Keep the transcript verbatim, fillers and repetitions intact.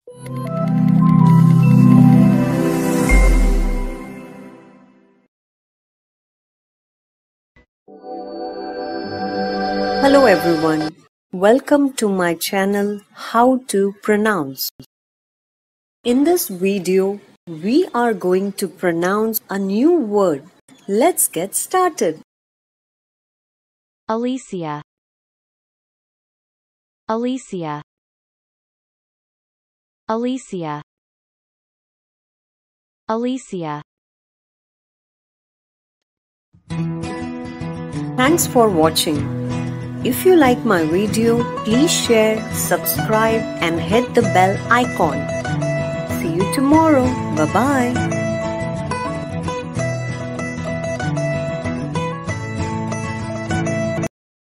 Hello everyone, welcome to my channel How to Pronounce. In this video, we are going to pronounce a new word. Let's get started. Alesia. Alesia. Alesia. Alesia. Thanks for watching. If you like my video, please share, subscribe and hit the bell icon. See you tomorrow. Bye-bye.